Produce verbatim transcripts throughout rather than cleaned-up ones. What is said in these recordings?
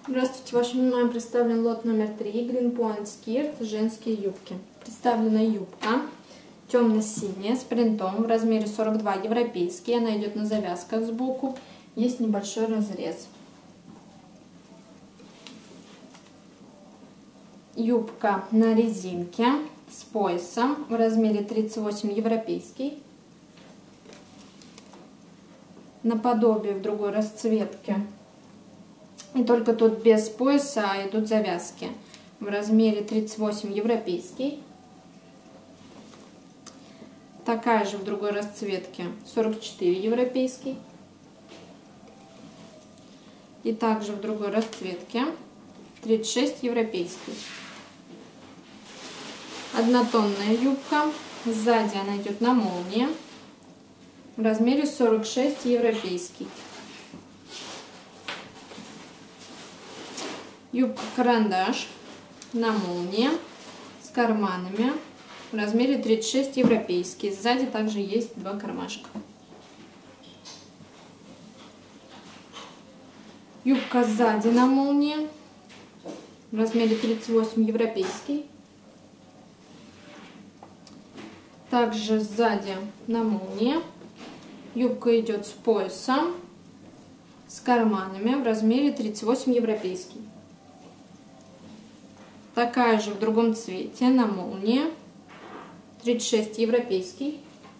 Здравствуйте, вашему вниманию представлен лот номер три Green Point Skirt, женские юбки. Представлена юбка темно-синяя с принтом в размере сорок два европейский. Она идет на завязках сбоку, есть небольшой разрез. Юбка на резинке с поясом в размере тридцать восемь европейский. Наподобие в другой расцветке. И только тут без пояса идут завязки. В размере тридцать восемь европейский. Такая же в другой расцветке сорок четыре европейский. И также в другой расцветке тридцать шесть европейский. Однотонная юбка. Сзади она идет на молнии. В размере сорок шесть европейский. Юбка карандаш на молнии с карманами в размере тридцать шесть европейский. Сзади также есть два кармашка. Юбка сзади на молнии в размере тридцать восемь европейский. Также сзади на молнии. Юбка идет с поясом, с карманами в размере тридцать восемь европейский. Такая же в другом цвете на молнии тридцать шесть европейский.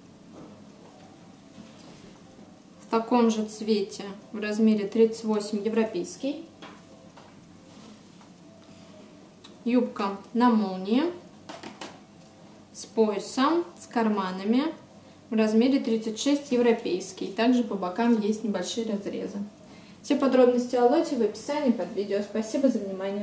В таком же цвете в размере тридцать восемь европейский. Юбка на молнии с поясом, с карманами в размере тридцать шесть европейский. Также по бокам есть небольшие разрезы. Все подробности о лоте в описании под видео. Спасибо за внимание.